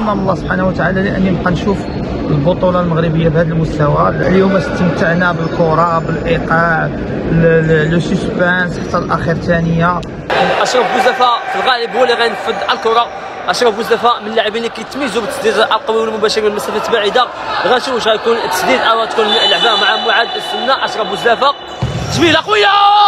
من الله سبحانه وتعالى لاني نبقى نشوف البطوله المغربيه بهذا المستوى. اليوم استمتعنا بالكره، بالايقاع، لو سسبانس حتى الاخر ثانيه. اشرف بوزلفه في الغالب هو اللي غينفذ الكره. اشرف بوزلفه من اللاعبين اللي كيتميزوا بالتسديد القوي والمباشر من المسافات بعيده. غنشوف واش غيكون التسديد او تكون لعبه مع معاد السنه. اشرف بوزلفه جميله قويه.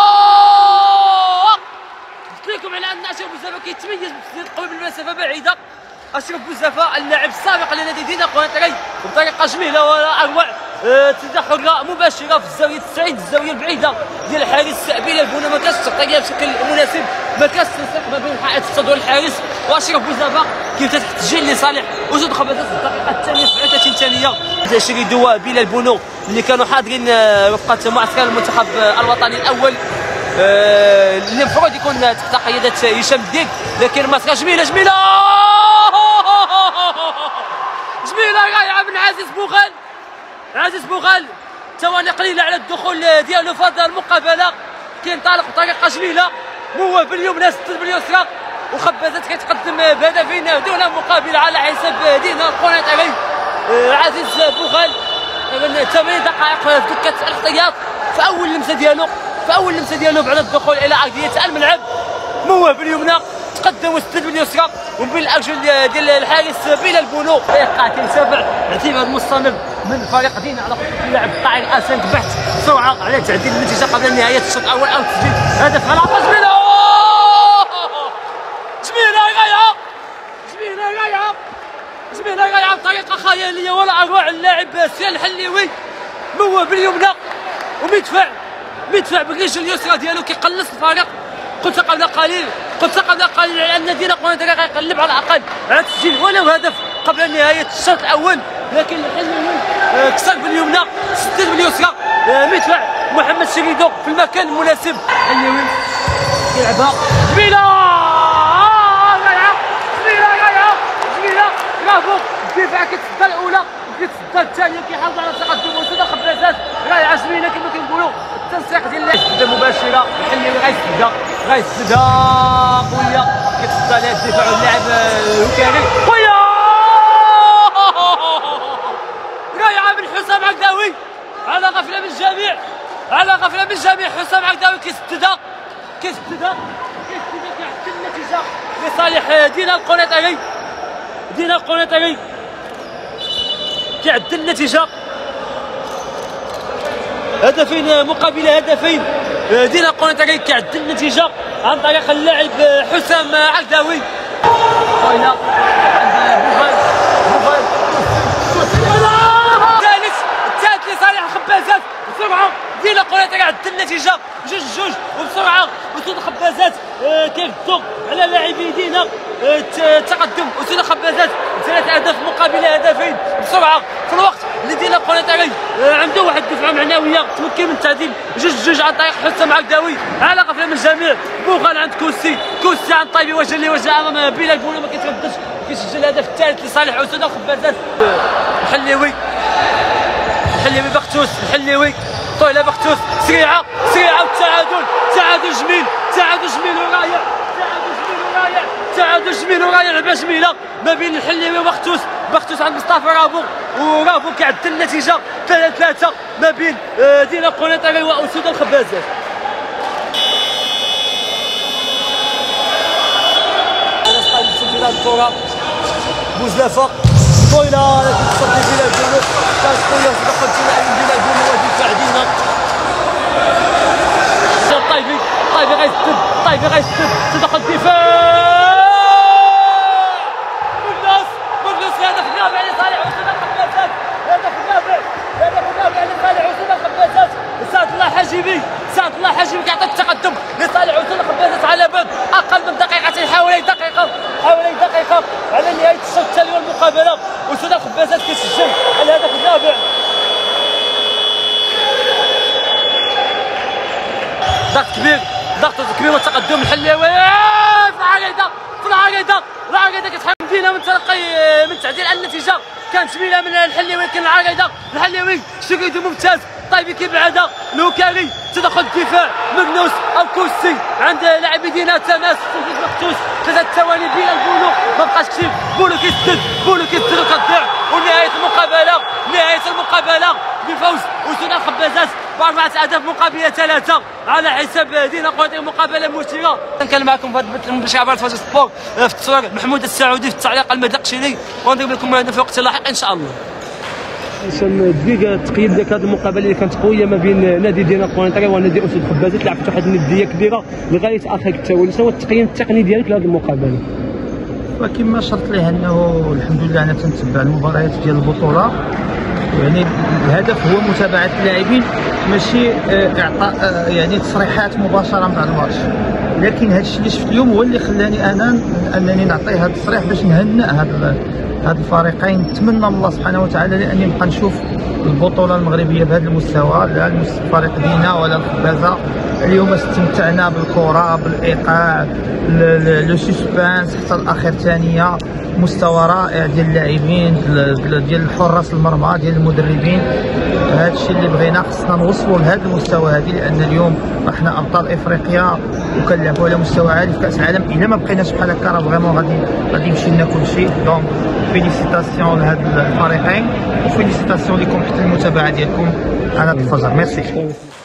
قلت لكم على ان اشرف بوزلفه كيتميز بالتسديد القوي من المسافه بعيده. اشرف بوزلفه اللاعب السابق لنادي دينا قنيطري بطريقه جميله ولا اروع. تدخل مباشره في الزاويه 90 الزاويه البعيده ديال الحارس بلا البونه، ما كانش تغطيها بشكل مناسب، ما كانش تنسيق ما بين حائط الصد والحارس. واشرف بوزلفه كيف تسجيل لصالح وجود خبزات في الدقيقه الثانيه 37 ثانيه. شريدو وبلا البونو اللي كانوا حاضرين وفقه معسكر المنتخب الوطني الاول اللي المفروض يكون تحت قياده هشام الديك، لكن مسيره جميله جميله جميله رائعه من عزيز بوغال. عزيز بوغال ثواني قليله على الدخول ديالو في هذه المقابله، كينطلق بطريقه جميله موه باليمنى سدد باليسرى، وخبازات كيتقدم بهدفين دون مقابل على حساب دينا القنيطري. عزيز بوغال 8 دقائق في دكه الاحتياط في اول لمسه ديالو بعد الدخول الى ارضيه الملعب، موه باليمنى تقدم وسدد باليسرى ومن بين الارجل ديال الحارس بلا البونو. كيتابع اعتماد مستمر من فريق دينا على خطه اللعب الطائر اسنك بحث بسرعه على تعديل النتيجه قبل نهايه الشوط الاول او تسجيل هدف على جميله جميله رائعه بطريقه خياليه ولا اروع. اللاعب سيان الحليوي موه باليمنى ومدفع بالرجل اليسرى ديالو كيقلص الفريق. قلت قبل قليل على ان دينا قنيطري غيقلب على الاقل على تسجيل ولو هدف قبل نهايه الشوط الاول، لكن الحليوي كسر باليمنى سدد باليسرى. مدفع محمد شريدو في المكان المناسب. الحليوي يلعبها جميله برافو. الدفاع كيتصدى الاولى وكيتصدى الثانيه، كيحافظ على التقدم وسدى خبازات رائعه جميله كما كنقولوا. التنسيق ديال السدة مباشره، الحليوي غيسدها قويه، كيتصدى لها الدفاع واللاعب الهكاري قويه رائعه من حسام عقداوي على غفله من الجميع. حسام عقداوي كيسددها كيعدل النتيجه لصالح دينا القنيطري. كيعدل النتيجه هدفين مقابل هدفين. دينا القنيطري كيعدل النتيجه عن طريق اللاعب حسام عقداوي. طايله الثالث لصالح الخبازات بسرعه. دينا القنيطري عدل النتيجه 2-2 وبسرعه وسود خبازات كيردوا على لاعبي دينا التقدم. وسود خبازات 3 اهداف مقابل هدفين بسرعه في الوقت اللي دينا القنيطري عنده واحد الدفعه معنويه تمكن من التعديل 2-2 عن طريق حسام عقداوي على غفله من الجميع. بوغال عند كوسي عند طيبي وجه لوجه امام بلا البونو ما كيترددش، كيسجل الهدف الثالث لصالح اسود الخبازات. الحليوي بختوس طويله بختوس سريعه والتعادل جميل ورائع. لعبه جميله ما بين الحليوي وبختوس عند مصطفى رابو كيعدل النتيجه 3-3 ما بين دينا القنيطري واسود الخبازات. الكره بوزلفه طويله لكن تصدي بلا البونو، كانت قويه تدخل بلا البونو ودفاع دينا. طيبي غيسدد تدخل الدفاع بولناس هدف الرابع لصالح اسود الخبازات. سعد الله حجيبي كيعطي التقدم لصالح اسود الخبازات على بعد اقل من دقيقتين، حوالي دقيقه على نهايه الشوط الثاني والمقابله. اسود الخبازات كيسجل الهدف الرابع. ضغط كبير والتقدم الحليوي في العريضه كتحاول دينا من تعديل النتيجه. كانت جميله من الحليوي، لكن الحليوي شريدو ممتاز طيب كيبعدها لوكالي، تدخل الدفاع مغنوس او كوسي عند لاعبي دينا تماس مخصوص 3 ثواني بين البولو، ما بقاش كثير، بولو كيسدد وكتضيع، ونهايه المقابله بفوز اسود الخبازات ب4 اهداف مقابل 3 على حساب دينا قوتي. مقابله مثيره. كان معكم في هذا البث من شعبان فاز سبور في التصوير محمود السعودي، في التعليق المدقشلي، ونضرب لكم هذا في وقت لاحق ان شاء الله. هشام دقيقة التقييم ديال هذه المقابله اللي كانت قويه ما بين نادي دينا قوانطري ونادي اسود الخبازات، لعبت واحد النديه كبيره لغايه اخر التوالي، شنو هو التقييم التقني ديالك لهذه المقابله؟ وكما شرط ليه انه الحمد لله انا تنتبع المباريات ديال البطوله، يعني الهدف هو متابعه اللاعبين ماشي اعطاء يعني تصريحات مباشره بعد الماتش، لكن هذا الشيء اللي شفت اليوم هو اللي خلاني انا انني نعطي هذا التصريح باش نهنئ هاد الفريقين. نتمنى من الله سبحانه وتعالى لاني نبقى نشوف البطوله المغربيه بهذا المستوى، لا الفريق دينا ولا الخبازه. اليوم استمتعنا بالكره، بالايقاع، لو سسبانس حتى الاخر ثانيه، مستوى رائع ديال اللاعبين، ديال الحراس المرمى، ديال المدربين. هذا الشيء اللي بغينا، خصنا نوصلوا لهذا المستوى هذه، لان اليوم احنا ابطال افريقيا وكنلعبوا على مستوى عالي في كاس العالم. الا ما بقيناش بحال هكا راه فريمون غادي يمشي لنا كل شيء. دونك فيليسيتاسيون لهاد الفريقين، وفيليسيتاسيون لكم حتى المتابعه ديالكم على الفجر. ميرسي.